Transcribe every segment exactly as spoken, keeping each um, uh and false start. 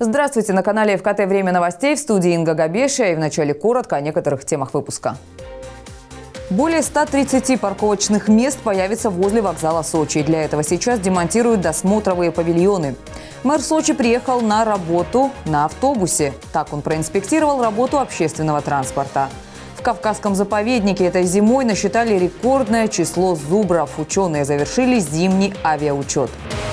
Здравствуйте, на канале ФКТ «Время новостей», в студии Инга Габешия, и в начале коротко о некоторых темах выпуска. Более ста тридцати парковочных мест появится возле вокзала Сочи. Для этого сейчас демонтируют досмотровые павильоны. Мэр Сочи приехал на работу на автобусе. Так он проинспектировал работу общественного транспорта. В Кавказском заповеднике этой зимой насчитали рекордное число зубров. Ученые завершили зимний авиаучет.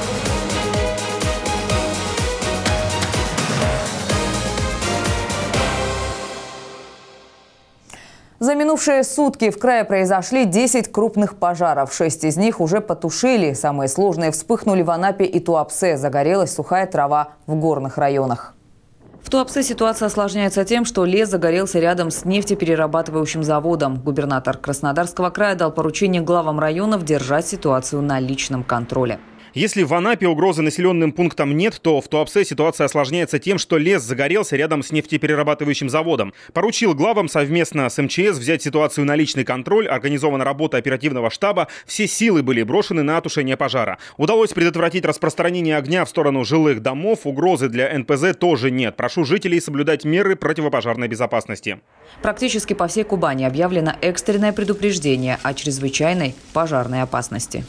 За минувшие сутки в крае произошли десять крупных пожаров. Шесть из них уже потушили. Самые сложные вспыхнули в Анапе и Туапсе. Загорелась сухая трава в горных районах. В Туапсе ситуация осложняется тем, что лес загорелся рядом с нефтеперерабатывающим заводом. Губернатор Краснодарского края дал поручение главам районов держать ситуацию на личном контроле. Если в Анапе угрозы населенным пунктам нет, то в Туапсе ситуация осложняется тем, что лес загорелся рядом с нефтеперерабатывающим заводом. Поручил главам совместно с эм че эс взять ситуацию на личный контроль, организована работа оперативного штаба, все силы были брошены на тушение пожара. Удалось предотвратить распространение огня в сторону жилых домов, угрозы для эн пэ зэ тоже нет. Прошу жителей соблюдать меры противопожарной безопасности. Практически по всей Кубани объявлено экстренное предупреждение о чрезвычайной пожарной опасности.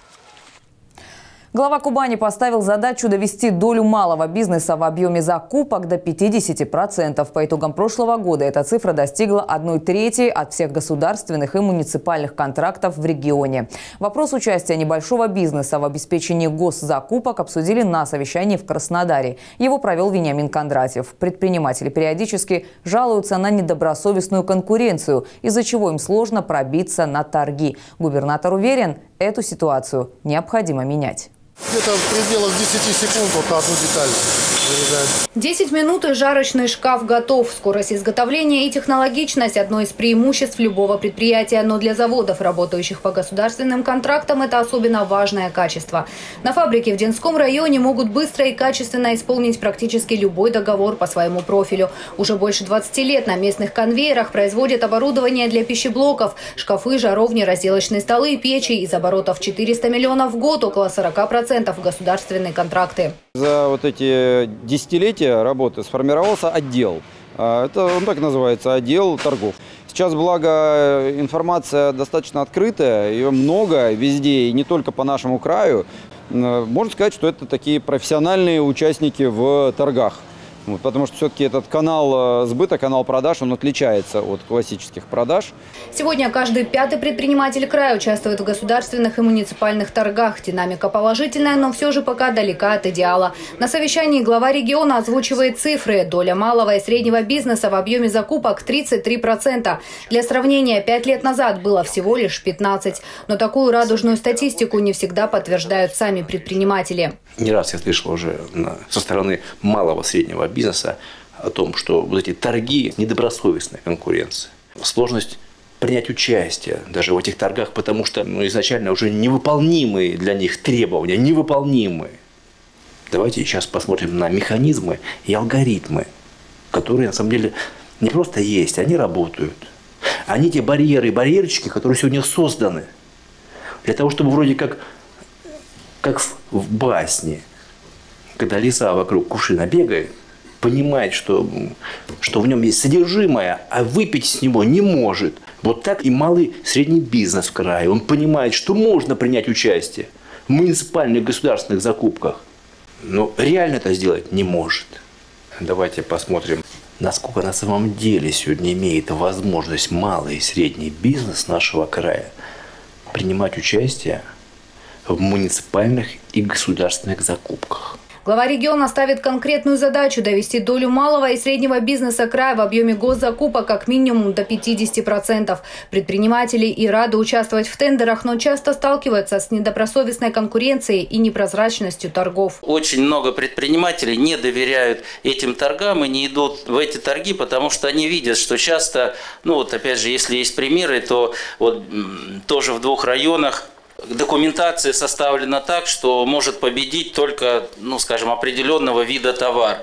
Глава Кубани поставил задачу довести долю малого бизнеса в объеме закупок до пятидесяти процентов. По итогам прошлого года эта цифра достигла одной трети от всех государственных и муниципальных контрактов в регионе. Вопрос участия небольшого бизнеса в обеспечении госзакупок обсудили на совещании в Краснодаре. Его провел Вениамин Кондратьев. Предприниматели периодически жалуются на недобросовестную конкуренцию, из-за чего им сложно пробиться на торги. Губернатор уверен, эту ситуацию необходимо менять. Где-то в пределах десяти секунд вот на одну деталь вырезаем. десять минут и жарочный шкаф готов. Скорость изготовления и технологичность – одно из преимуществ любого предприятия. Но для заводов, работающих по государственным контрактам, это особенно важное качество. На фабрике в Денском районе могут быстро и качественно исполнить практически любой договор по своему профилю. Уже больше двадцати лет на местных конвейерах производят оборудование для пищеблоков. Шкафы, жаровни, разделочные столы, печи. Из оборотов четыреста миллионов в год, около сорока процентов государственные контракты. За вот эти десятилетия работы сформировался отдел. Это он так называется, отдел торгов. Сейчас, благо, информация достаточно открытая, ее много везде, и не только по нашему краю. Можно сказать, что это такие профессиональные участники в торгах. Вот, потому что все-таки этот канал сбыта, канал продаж, он отличается от классических продаж. Сегодня каждый пятый предприниматель края участвует в государственных и муниципальных торгах. Динамика положительная, но все же пока далека от идеала. На совещании глава региона озвучивает цифры. Доля малого и среднего бизнеса в объеме закупок тридцать три процента. Для сравнения, пять лет назад было всего лишь пятнадцать процентов. Но такую радужную статистику не всегда подтверждают сами предприниматели. Не раз я слышал уже со стороны малого среднего бизнеса о том, что вот эти торги – недобросовестная конкуренция. Сложность принять участие даже в этих торгах, потому что ну, изначально уже невыполнимые для них требования, невыполнимые. Давайте сейчас посмотрим на механизмы и алгоритмы, которые на самом деле не просто есть, они работают. Они те барьеры и барьерчики, которые сегодня созданы для того, чтобы вроде как, как в басне, когда лиса вокруг кувшина бегает, понимает, что, что в нем есть содержимое, а выпить с него не может. Вот так и малый средний бизнес в крае. Он понимает, что можно принять участие в муниципальных государственных закупках, но реально это сделать не может. Давайте посмотрим, насколько на самом деле сегодня имеет возможность малый и средний бизнес нашего края принимать участие в муниципальных и государственных закупках. Глава региона ставит конкретную задачу довести долю малого и среднего бизнеса края в объеме госзакупок как минимум до пятидесяти процентов. Предприниматели и рады участвовать в тендерах, но часто сталкиваются с недобросовестной конкуренцией и непрозрачностью торгов. Очень много предпринимателей не доверяют этим торгам и не идут в эти торги, потому что они видят, что часто, ну вот опять же, если есть примеры, то вот тоже в двух районах документация составлена так, что может победить только, ну, скажем, определенного вида товар.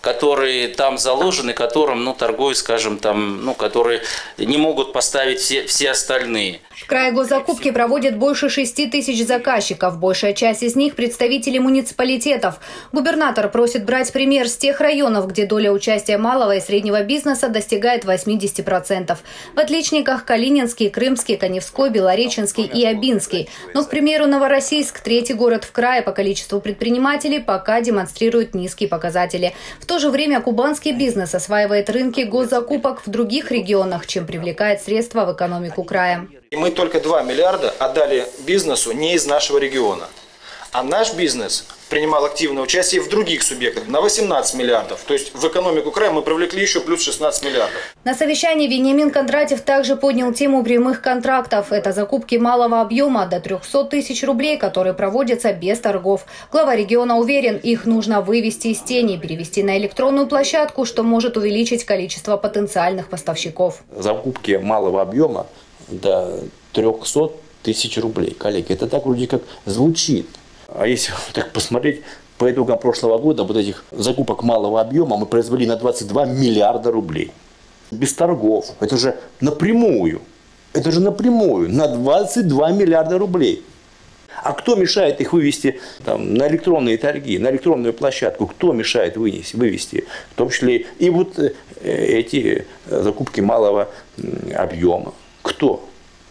которые там заложены, которым, ну, торгуют, скажем, там, ну, которые не могут поставить все, все остальные. В крае госзакупки проводят больше шести тысяч заказчиков. Большая часть из них – представители муниципалитетов. Губернатор просит брать пример с тех районов, где доля участия малого и среднего бизнеса достигает восьмидесяти процентов. В отличниках – Калининский, Крымский, Каневской, Белореченский и Обинский. Но, к примеру, Новороссийск, третий город в крае по количеству предпринимателей, пока демонстрирует низкие показатели. В то же время кубанский бизнес осваивает рынки госзакупок в других регионах, чем привлекает средства в экономику края. Мы только два миллиарда отдали бизнесу не из нашего региона. А наш бизнес принимал активное участие в других субъектах на восемнадцать миллиардов. То есть в экономику края мы привлекли еще плюс шестнадцать миллиардов. На совещании Вениамин Кондратьев также поднял тему прямых контрактов. Это закупки малого объема до трёхсот тысяч рублей, которые проводятся без торгов. Глава региона уверен, их нужно вывести из тени, перевести на электронную площадку, что может увеличить количество потенциальных поставщиков. Закупки малого объема до трёхсот тысяч рублей. Коллеги, это так вроде как звучит. А если так посмотреть, по итогам прошлого года вот этих закупок малого объема мы произвели на двадцать два миллиарда рублей. Без торгов. Это же напрямую. Это же напрямую. На двадцать два миллиарда рублей. А кто мешает их вывести там, на электронные торги, на электронную площадку? Кто мешает вынести, вывести? В том числе и вот эти закупки малого объема. Кто?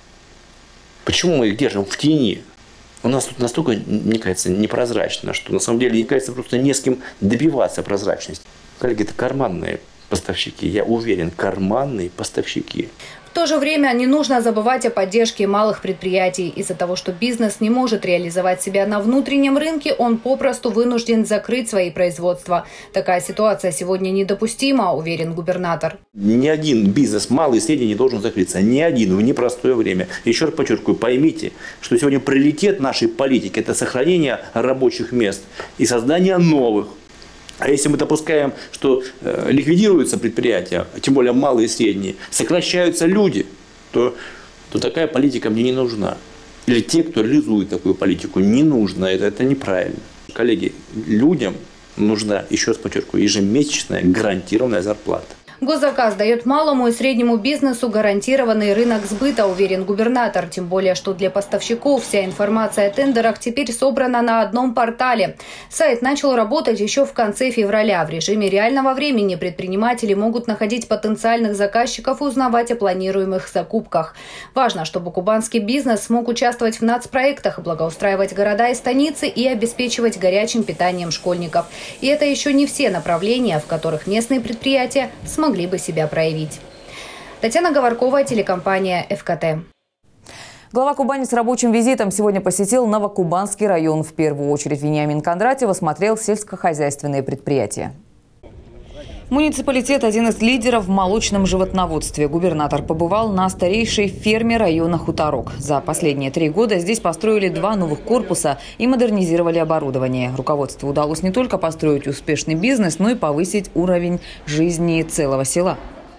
Почему мы их держим в тени? У нас тут настолько, мне кажется, непрозрачно, что на самом деле, мне кажется, просто не с кем добиваться прозрачности. Коллеги, это карманные поставщики, я уверен, карманные поставщики. В то же время не нужно забывать о поддержке малых предприятий. Из-за того, что бизнес не может реализовать себя на внутреннем рынке, он попросту вынужден закрыть свои производства. Такая ситуация сегодня недопустима, уверен губернатор. Ни один бизнес, малый и средний, не должен закрыться. Ни один в непростое время. Еще раз подчеркиваю, поймите, что сегодня приоритет нашей политики – это сохранение рабочих мест и создание новых. А если мы допускаем, что э, ликвидируются предприятия, тем более малые и средние, сокращаются люди, то, то такая политика мне не нужна. Или те, кто реализует такую политику, не нужно. Это, это неправильно. Коллеги, людям нужна, еще раз подчеркиваю, ежемесячная гарантированная зарплата. Госзаказ дает малому и среднему бизнесу гарантированный рынок сбыта, уверен губернатор. Тем более, что для поставщиков вся информация о тендерах теперь собрана на одном портале. Сайт начал работать еще в конце февраля. В режиме реального времени предприниматели могут находить потенциальных заказчиков и узнавать о планируемых закупках. Важно, чтобы кубанский бизнес смог участвовать в нацпроектах, благоустраивать города и станицы и обеспечивать горячим питанием школьников. И это еще не все направления, в которых местные предприятия смогли могли бы себя проявить. Татьяна Говоркова, телекомпания эф ка тэ. Глава Кубани с рабочим визитом сегодня посетил Новокубанский район. В первую очередь Вениамин Кондратьев осмотрел сельскохозяйственные предприятия. Муниципалитет – один из лидеров в молочном животноводстве. Губернатор побывал на старейшей ферме района Хуторок. За последние три года здесь построили два новых корпуса и модернизировали оборудование. Руководству удалось не только построить успешный бизнес, но и повысить уровень жизни целого села.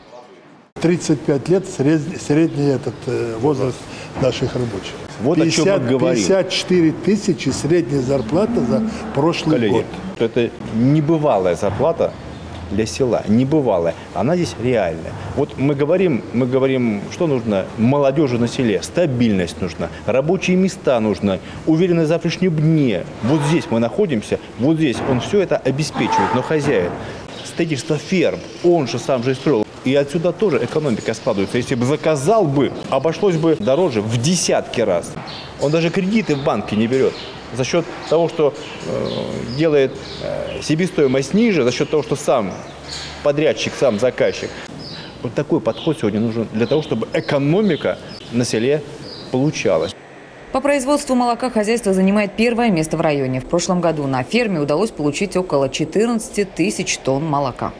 тридцать пять лет средний, средний этот возраст наших рабочих. Вот пятьдесят, о чем мы говорим. пятьдесят четыре тысячи средняя зарплата за прошлый Коллеги, год. Это небывалая зарплата для села, небывалая. Она здесь реальная. Вот мы говорим, мы говорим, что нужно молодежи на селе. Стабильность нужна, рабочие места нужны, уверенность в завтрашнем дне. Вот здесь мы находимся, вот здесь он все это обеспечивает. Но хозяин, строительство ферм, он же сам же и строил. И отсюда тоже экономика складывается. Если бы заказал бы, обошлось бы дороже в десятки раз. Он даже кредиты в банке не берет. За счет того, что э, делает э, себестоимость ниже, за счет того, что сам подрядчик, сам заказчик. Вот такой подход сегодня нужен для того, чтобы экономика на селе получалась. По производству молока хозяйство занимает первое место в районе. В прошлом году на ферме удалось получить около четырнадцати тысяч тонн молока.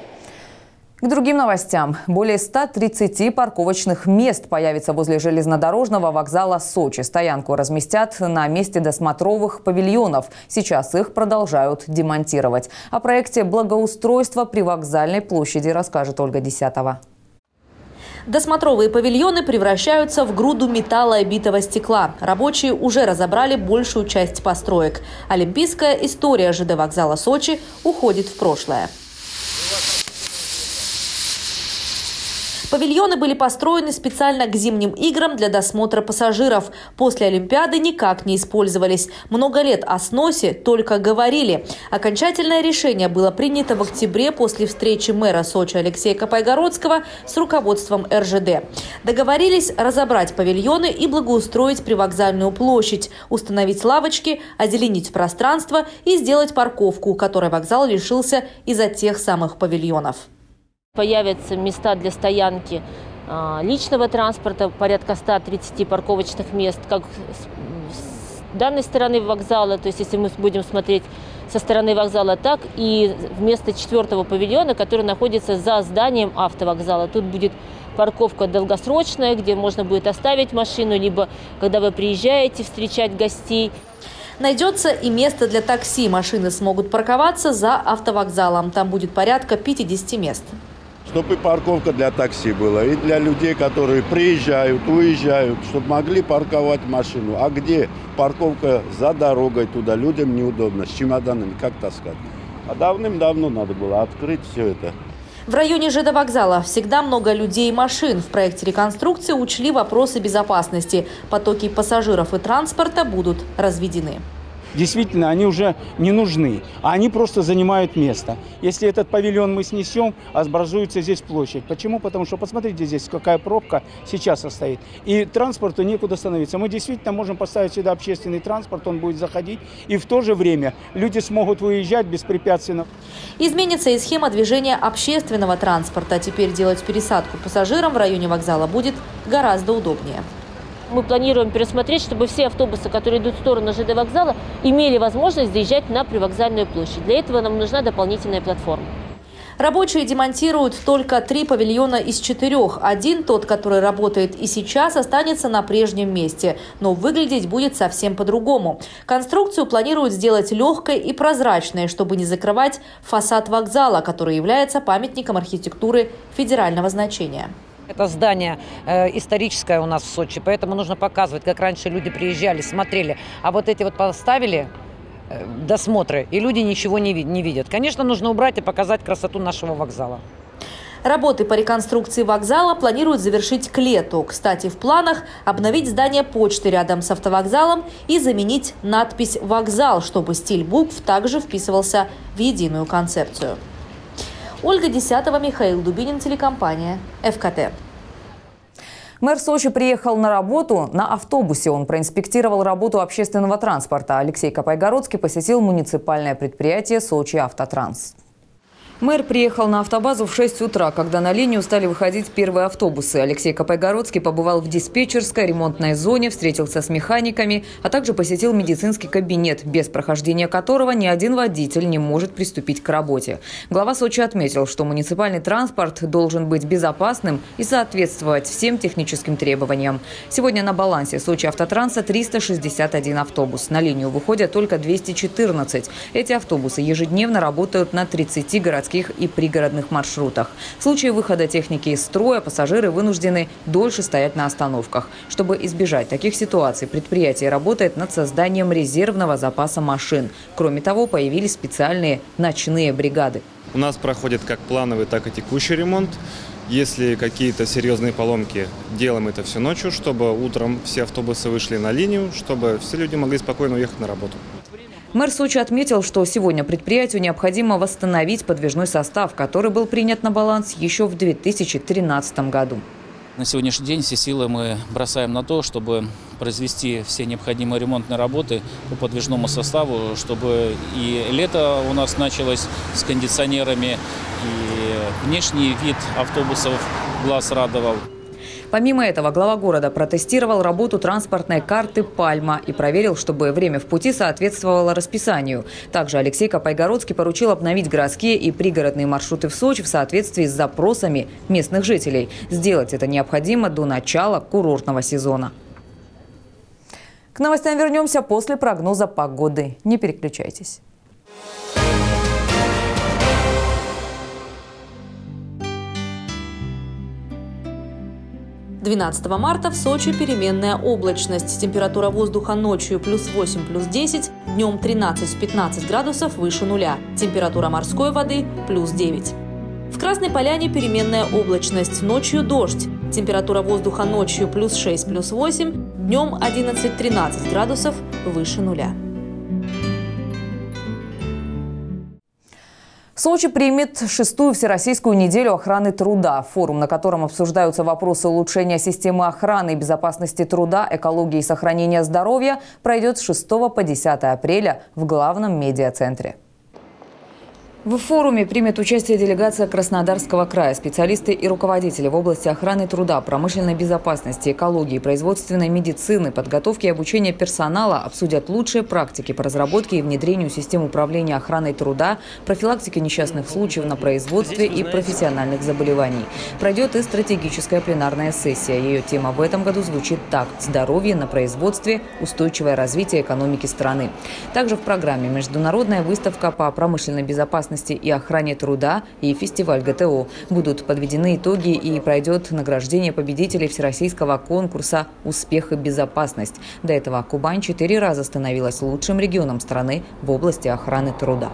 К другим новостям. Более ста тридцати парковочных мест появится возле железнодорожного вокзала Сочи. Стоянку разместят на месте досмотровых павильонов. Сейчас их продолжают демонтировать. О проекте благоустройства при вокзальной площади расскажет Ольга Десятова. Досмотровые павильоны превращаются в груду металла и битого стекла. Рабочие уже разобрали большую часть построек. Олимпийская история ЖД вокзала Сочи уходит в прошлое. Павильоны были построены специально к зимним играм для досмотра пассажиров. После Олимпиады никак не использовались. Много лет о сносе только говорили. Окончательное решение было принято в октябре после встречи мэра Сочи Алексея Капайгородского с руководством эр жэ дэ. Договорились разобрать павильоны и благоустроить привокзальную площадь, установить лавочки, озеленить пространство и сделать парковку, которой вокзал лишился из-за тех самых павильонов. Появятся места для стоянки личного транспорта, порядка ста тридцати парковочных мест, как с данной стороны вокзала, то есть если мы будем смотреть со стороны вокзала, так и вместо четвертого павильона, который находится за зданием автовокзала. Тут будет парковка долгосрочная, где можно будет оставить машину, либо когда вы приезжаете встречать гостей. Найдется и место для такси. Машины смогут парковаться за автовокзалом. Там будет порядка пятидесяти мест. Чтобы и парковка для такси была, и для людей, которые приезжают, уезжают, чтобы могли парковать машину. А где парковка за дорогой туда? Людям неудобно, с чемоданами как таскать. А давным-давно надо было открыть все это. В районе жэ дэ вокзала всегда много людей и машин. В проекте реконструкции учли вопросы безопасности. Потоки пассажиров и транспорта будут разведены. Действительно, они уже не нужны, а они просто занимают место. Если этот павильон мы снесем, образуется здесь площадь. Почему? Потому что посмотрите здесь, какая пробка сейчас состоит. И транспорту некуда становиться. Мы действительно можем поставить сюда общественный транспорт, он будет заходить. И в то же время люди смогут выезжать беспрепятственно. Изменится и схема движения общественного транспорта. Теперь делать пересадку пассажирам в районе вокзала будет гораздо удобнее. Мы планируем пересмотреть, чтобы все автобусы, которые идут в сторону жэ дэ вокзала, имели возможность заезжать на привокзальную площадь. Для этого нам нужна дополнительная платформа. Рабочие демонтируют только три павильона из четырех. Один, тот, который работает и сейчас, останется на прежнем месте. Но выглядеть будет совсем по-другому. Конструкцию планируют сделать легкой и прозрачной, чтобы не закрывать фасад вокзала, который является памятником архитектуры федерального значения. Это здание э, историческое у нас в Сочи, поэтому нужно показывать, как раньше люди приезжали, смотрели. А вот эти вот поставили э, досмотры, и люди ничего не, не видят. Конечно, нужно убрать и показать красоту нашего вокзала. Работы по реконструкции вокзала планируют завершить к лету. Кстати, в планах обновить здание почты рядом с автовокзалом и заменить надпись «Вокзал», чтобы стиль букв также вписывался в единую концепцию. Ольга Десятова, Михаил Дубинин, телекомпания эф ка тэ. Мэр Сочи приехал на работу на автобусе. Он проинспектировал работу общественного транспорта. Алексей Капайгородский посетил муниципальное предприятие «Сочи Автотранс». Мэр приехал на автобазу в шесть утра, когда на линию стали выходить первые автобусы. Алексей Капайгородский побывал в диспетчерской, ремонтной зоне, встретился с механиками, а также посетил медицинский кабинет, без прохождения которого ни один водитель не может приступить к работе. Глава Сочи отметил, что муниципальный транспорт должен быть безопасным и соответствовать всем техническим требованиям. Сегодня на балансе Сочи Автотранса триста шестьдесят один автобус. На линию выходят только двести четырнадцать. Эти автобусы ежедневно работают на тридцати городских и пригородных маршрутах. В случае выхода техники из строя пассажиры вынуждены дольше стоять на остановках. Чтобы избежать таких ситуаций, предприятие работает над созданием резервного запаса машин. Кроме того, появились специальные ночные бригады. У нас проходит как плановый, так и текущий ремонт. Если какие-то серьезные поломки, делаем это все ночью, чтобы утром все автобусы вышли на линию, чтобы все люди могли спокойно уехать на работу. Мэр Сочи отметил, что сегодня предприятию необходимо восстановить подвижной состав, который был принят на баланс еще в две тысячи тринадцатом году. На сегодняшний день все силы мы бросаем на то, чтобы произвести все необходимые ремонтные работы по подвижному составу, чтобы и лето у нас началось с кондиционерами, и внешний вид автобусов глаз радовал. Помимо этого, глава города протестировал работу транспортной карты «Пальма» и проверил, чтобы время в пути соответствовало расписанию. Также Алексей Капайгородский поручил обновить городские и пригородные маршруты в Сочи в соответствии с запросами местных жителей. Сделать это необходимо до начала курортного сезона. К новостям вернемся после прогноза погоды. Не переключайтесь. двенадцатого марта в Сочи переменная облачность. Температура воздуха ночью плюс восемь, плюс десять, днем тринадцать-пятнадцать градусов выше нуля. Температура морской воды плюс девять. В Красной Поляне переменная облачность, ночью дождь. Температура воздуха ночью плюс шесть, плюс восемь, днем одиннадцать-тринадцать градусов выше нуля. Сочи примет шестую Всероссийскую неделю охраны труда. Форум, на котором обсуждаются вопросы улучшения системы охраны и безопасности труда, экологии и сохранения здоровья, пройдет с шестого по десятое апреля в главном медиацентре. В форуме примет участие делегация Краснодарского края, специалисты и руководители в области охраны труда, промышленной безопасности, экологии, производственной медицины, подготовки и обучения персонала, обсудят лучшие практики по разработке и внедрению систем управления охраной труда, профилактики несчастных случаев на производстве и профессиональных заболеваний. Пройдет и стратегическая пленарная сессия. Ее тема в этом году звучит так: «Здоровье на производстве. Устойчивое развитие экономики страны». Также в программе международная выставка по промышленной безопасности и охране труда и фестиваль ГТО. Будут подведены итоги и пройдет награждение победителей всероссийского конкурса «Успех и безопасность». До этого Кубань четыре раза становилась лучшим регионом страны в области охраны труда.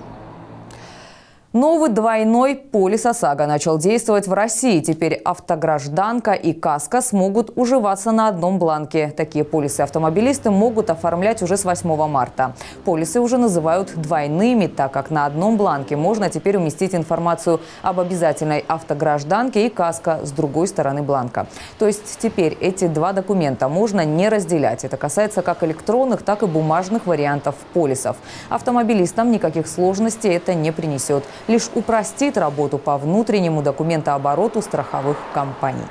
Новый двойной полис ОСАГО начал действовать в России. Теперь автогражданка и каска смогут уживаться на одном бланке. Такие полисы автомобилисты могут оформлять уже с восьмого марта. Полисы уже называют двойными, так как на одном бланке можно теперь уместить информацию об обязательной автогражданке и каска с другой стороны бланка. То есть теперь эти два документа можно не разделять. Это касается как электронных, так и бумажных вариантов полисов. Автомобилистам никаких сложностей это не принесет. Лишь упростит работу по внутреннему документообороту страховых компаний.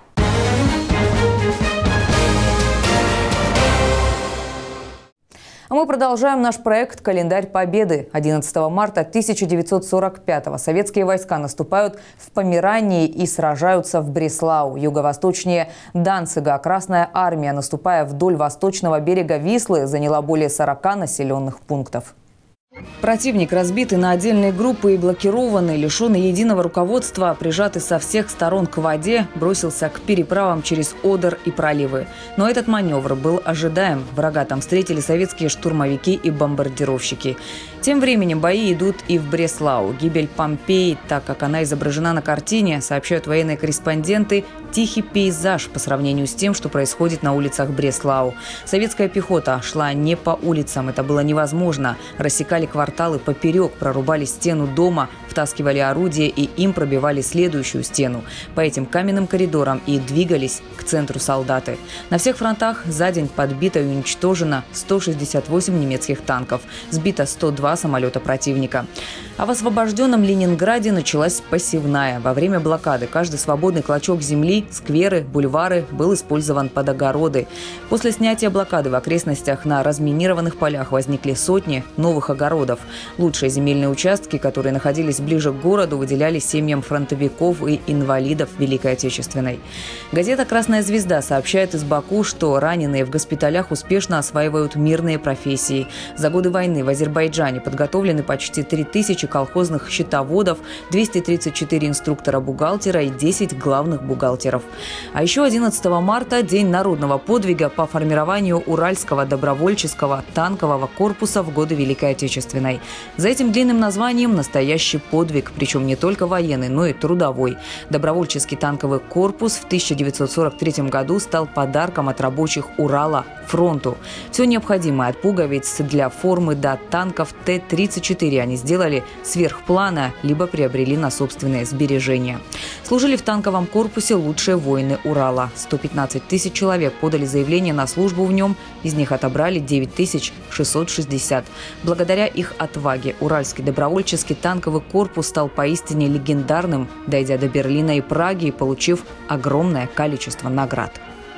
А мы продолжаем наш проект «Календарь Победы». одиннадцатого марта тысяча девятьсот сорок пятого советские войска наступают в Померании и сражаются в Бреслау. Юго-восточнее Данцига Красная армия, наступая вдоль восточного берега Вислы, заняла более сорока населенных пунктов. Противник, разбитый на отдельные группы и блокированный, лишенный единого руководства, прижатый со всех сторон к воде, бросился к переправам через Одер и проливы. Но этот маневр был ожидаем. Врага там встретили советские штурмовики и бомбардировщики. Тем временем бои идут и в Бреслау. Гибель Помпеи, так как она изображена на картине, сообщают военные корреспонденты, тихий пейзаж по сравнению с тем, что происходит на улицах Бреслау. Советская пехота шла не по улицам, это было невозможно. Рассекали кварталы поперек, прорубали стену дома, втаскивали орудия и им пробивали следующую стену. По этим каменным коридорам и двигались к центру солдаты. На всех фронтах за день подбито и уничтожено сто шестьдесят восемь немецких танков, сбито сто два самолета противника. А в освобожденном Ленинграде началась посевная. Во время блокады каждый свободный клочок земли, скверы, бульвары был использован под огороды. После снятия блокады в окрестностях на разминированных полях возникли сотни новых огородов. Лучшие земельные участки, которые находились ближе к городу, выделяли семьям фронтовиков и инвалидов Великой Отечественной. Газета «Красная звезда» сообщает из Баку, что раненые в госпиталях успешно осваивают мирные профессии. За годы войны в Азербайджане подготовлены почти три тысячи колхозных счетоводов, двести тридцать четыре инструктора-бухгалтера и десять главных бухгалтеров. А еще одиннадцатого марта – День народного подвига по формированию Уральского добровольческого танкового корпуса в годы Великой Отечественной. За этим длинным названием настоящий подвиг, причем не только военный, но и трудовой. Добровольческий танковый корпус в тысяча девятьсот сорок третьем году стал подарком от рабочих Урала фронту. Все необходимое от пуговиц для формы до танков Т тридцать четыре они сделали сверхплана, либо приобрели на собственные сбережения. Служили в танковом корпусе лучшие воины Урала. сто пятнадцать тысяч человек подали заявление на службу в нем, из них отобрали девять тысяч шестьсот шестьдесят. Благодаря их отваге Уральский добровольческий танковый корпус стал поистине легендарным, дойдя до Берлина и Праги и получив огромное количество наград.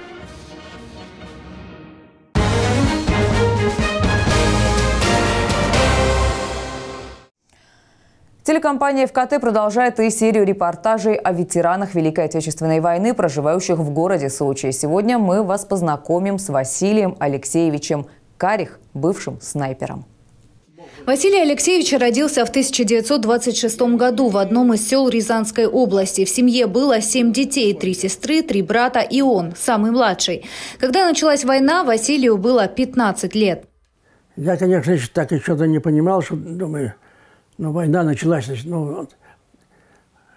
Телекомпания эф ка тэ продолжает и серию репортажей о ветеранах Великой Отечественной войны, проживающих в городе Сочи. Сегодня мы вас познакомим с Василием Алексеевичем Карих, бывшим снайпером. Василий Алексеевич родился в тысяча девятьсот двадцать шестом году в одном из сел Рязанской области. В семье было семь детей, три сестры, три брата и он, самый младший. Когда началась война, Василию было пятнадцать лет. Я, конечно, еще так еще не понимал, что, думаю, ну, война началась, ну, вот,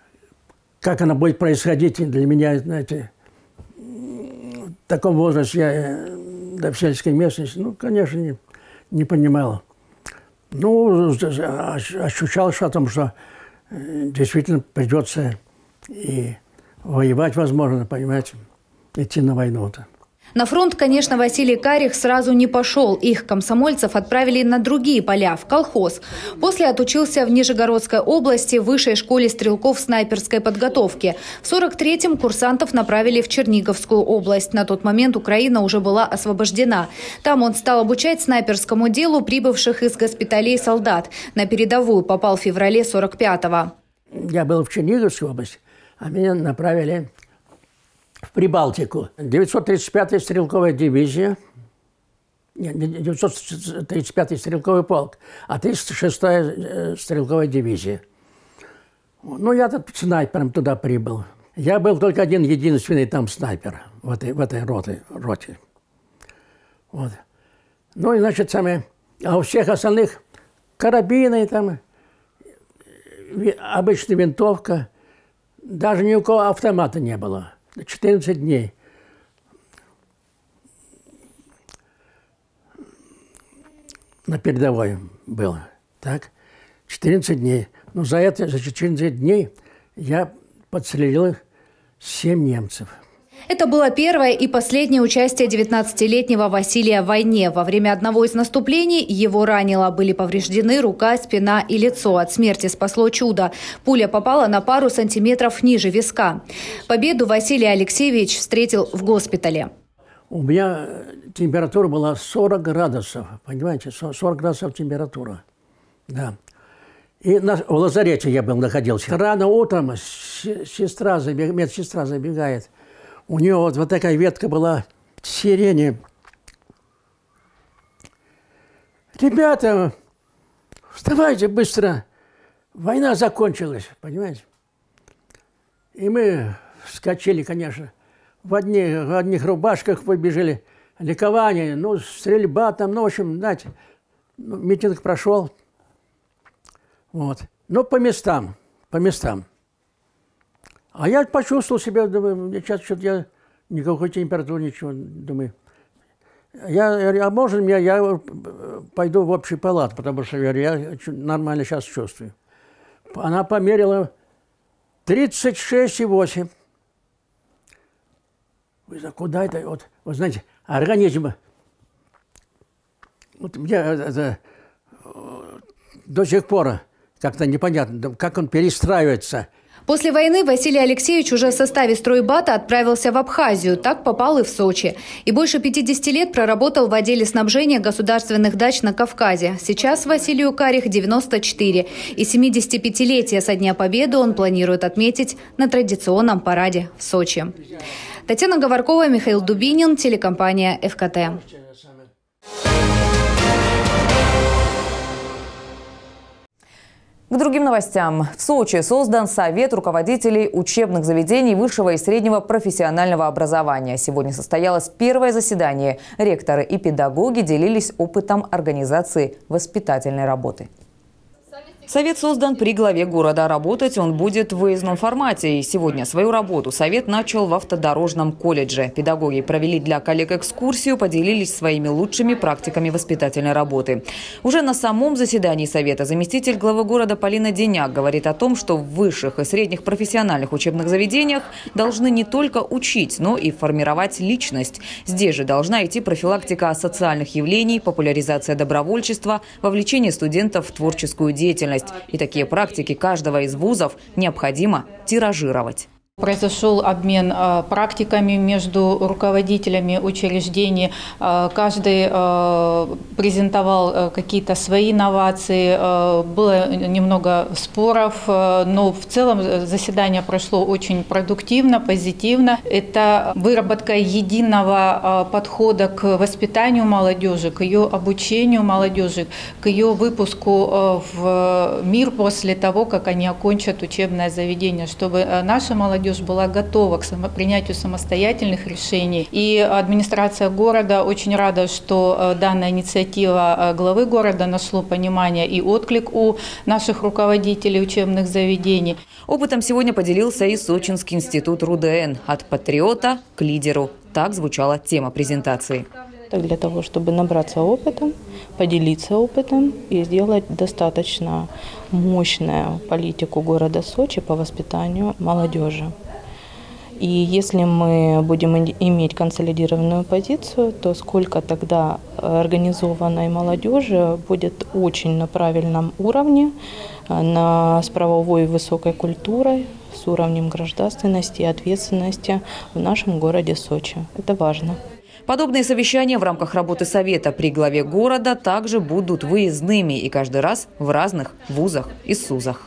как она будет происходить для меня, знаете, в таком возрасте, я да, в сельской местности, ну, конечно, не, не понимала. Ну, ощущал о том, что действительно придется и воевать, возможно, понимаете, идти на войну-то. На фронт, конечно, Василий Карих сразу не пошел. Их, комсомольцев, отправили на другие поля, в колхоз. После отучился в Нижегородской области в высшей школе стрелков снайперской подготовки. В сорок третьем курсантов направили в Черниговскую область. На тот момент Украина уже была освобождена. Там он стал обучать снайперскому делу прибывших из госпиталей солдат. На передовую попал в феврале сорок пятого. Я был в Черниговской области, а меня направили в Прибалтику. девятьсот тридцать пятая стрелковая дивизия, нет, девятьсот тридцать пятый стрелковый полк, а тридцать шестая стрелковая дивизия. Ну, я тут снайпером туда прибыл. Я был только один единственный там снайпер в этой, в этой роте, роте. Вот. Ну, и, значит, сами, а у всех остальных карабины, там, обычная винтовка, даже ни у кого автомата не было. четырнадцать дней. На передовой было. Так? четырнадцать дней. Но за это, за четырнадцать дней я подстрелил семь немцев. Это было первое и последнее участие девятнадцатилетнего Василия в войне. Во время одного из наступлений его ранило. Были повреждены рука, спина и лицо. От смерти спасло чудо. Пуля попала на пару сантиметров ниже виска. Победу Василий Алексеевич встретил в госпитале. У меня температура была сорок градусов. Понимаете, сорок градусов температура. Да. И на, в лазарете я был, находился. Рано утром сестра, забег, медсестра забегает. У нее вот, вот такая ветка была сирени. Ребята, вставайте быстро. Война закончилась, понимаете? И мы вскочили, конечно, в, одни, в одних рубашках побежали. Ликование, ну, стрельба там, ну, в общем, знаете, ну, митинг прошел. Вот. Ну, по местам, по местам. А я почувствовал себя, думаю, сейчас что-то я никакой температуры, ничего, думаю. Я говорю, а можно мне, я пойду в общий палат, потому что говорю, я нормально сейчас чувствую. Она померила тридцать шесть и восемь. Вы знаете, куда это? Вот, вы знаете, организм, вот мне это, до сих пор как-то непонятно, как он перестраивается. После войны Василий Алексеевич уже в составе стройбата отправился в Абхазию. Так попал и в Сочи. И больше пятидесяти лет проработал в отделе снабжения государственных дач на Кавказе. Сейчас Василию Карих девяносто четыре. И семидесятипятилетие со Дня Победы он планирует отметить на традиционном параде в Сочи. Татьяна Говоркова, Михаил Дубинин, телекомпания эф ка тэ. К другим новостям. В Сочи создан Совет руководителей учебных заведений высшего и среднего профессионального образования. Сегодня состоялось первое заседание. Ректоры и педагоги делились опытом организации воспитательной работы. Совет создан при главе города. Работать он будет в выездном формате. И сегодня свою работу Совет начал в автодорожном колледже. Педагоги провели для коллег экскурсию, поделились своими лучшими практиками воспитательной работы. Уже на самом заседании Совета заместитель главы города Полина Деняк говорит о том, что в высших и средних профессиональных учебных заведениях должны не только учить, но и формировать личность. Здесь же должна идти профилактика социальных явлений, популяризация добровольчества, вовлечение студентов в творческую деятельность. И такие практики каждого из вузов необходимо тиражировать. Произошел обмен э, практиками между руководителями учреждений. Э, каждый э, презентовал э, какие-то свои инновации. Э, было немного споров, э, но в целом заседание прошло очень продуктивно, позитивно. Это выработка единого э, подхода к воспитанию молодежи, к ее обучению молодежи, к ее выпуску э, в мир после того, как они окончат учебное заведение, чтобы э, наша молодежь молодежь была готова к само, принятию самостоятельных решений. И администрация города очень рада, что данная инициатива главы города нашло понимание и отклик у наших руководителей учебных заведений. Опытом сегодня поделился и Сочинский институт РУДН. От патриота к лидеру. Так звучала тема презентации. Для того, чтобы набраться опытом, поделиться опытом и сделать достаточно мощную политику города Сочи по воспитанию молодежи. И если мы будем иметь консолидированную позицию, то сколько тогда организованной молодежи будет очень на правильном уровне, на, с правовой высокой культурой, с уровнем гражданственности и ответственности в нашем городе Сочи. Это важно. Подобные совещания в рамках работы Совета при главе города также будут выездными и каждый раз в разных вузах и СУЗах.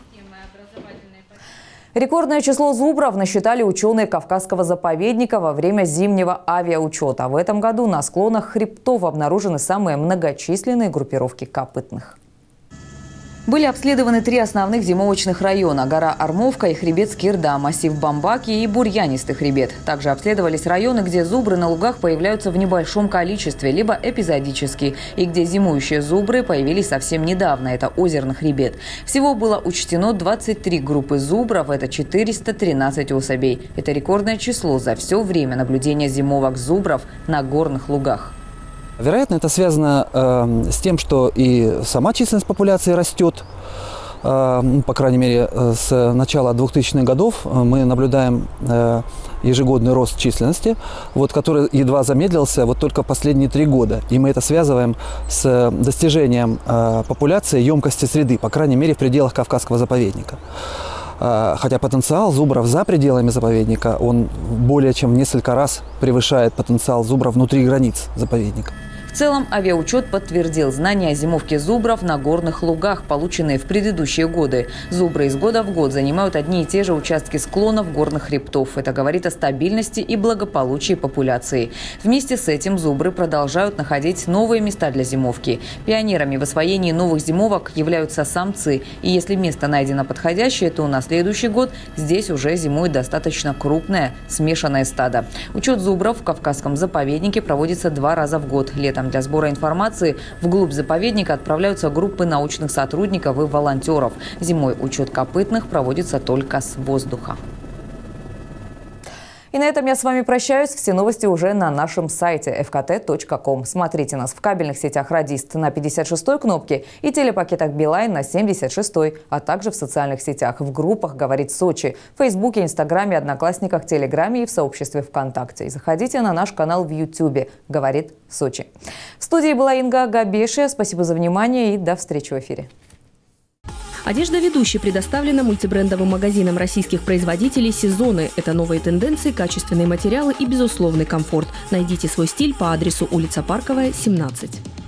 Рекордное число зубров насчитали ученые Кавказского заповедника во время зимнего авиаучета. В этом году на склонах хребтов обнаружены самые многочисленные группировки копытных. Были обследованы три основных зимовочных района – гора Армовка и хребет Скирда, массив Бамбаки и бурьянистый хребет. Также обследовались районы, где зубры на лугах появляются в небольшом количестве, либо эпизодически, и где зимующие зубры появились совсем недавно – это озерный хребет. Всего было учтено двадцать три группы зубров – это четыреста тринадцать особей. Это рекордное число за все время наблюдения зимовок зубров на горных лугах. Вероятно, это связано э, с тем, что и сама численность популяции растет. Э, по крайней мере, с начала двухтысячных годов мы наблюдаем э, ежегодный рост численности, вот, который едва замедлился вот только последние три года. И мы это связываем с достижением э, популяции емкости среды, по крайней мере, в пределах Кавказского заповедника. Хотя потенциал зубров за пределами заповедника, он более чем в несколько раз превышает потенциал зубров внутри границ заповедника. В целом, авиаучет подтвердил знания о зимовке зубров на горных лугах, полученные в предыдущие годы. Зубры из года в год занимают одни и те же участки склонов горных хребтов. Это говорит о стабильности и благополучии популяции. Вместе с этим зубры продолжают находить новые места для зимовки. Пионерами в освоении новых зимовок являются самцы. И если место найдено подходящее, то на следующий год здесь уже зимует достаточно крупное смешанное стадо. Учет зубров в Кавказском заповеднике проводится два раза в год. Летом для сбора информации вглубь заповедника отправляются группы научных сотрудников и волонтеров. Зимой учет копытных проводится только с воздуха. И на этом я с вами прощаюсь. Все новости уже на нашем сайте эф ка тэ точка ком. Смотрите нас в кабельных сетях «Радист» на пятьдесят шестой кнопке и телепакетах «Билайн» на семьдесят шестой, а также в социальных сетях, в группах «Говорит Сочи», в Фейсбуке, Инстаграме, Одноклассниках, Телеграме и в сообществе ВКонтакте. И заходите на наш канал в Ютьюбе «Говорит Сочи». В студии была Инга Габешия. Спасибо за внимание и до встречи в эфире. Одежда ведущей предоставлена мультибрендовым магазином российских производителей «Сезоны». Это новые тенденции, качественные материалы и безусловный комфорт. Найдите свой стиль по адресу улица Парковая, семнадцать.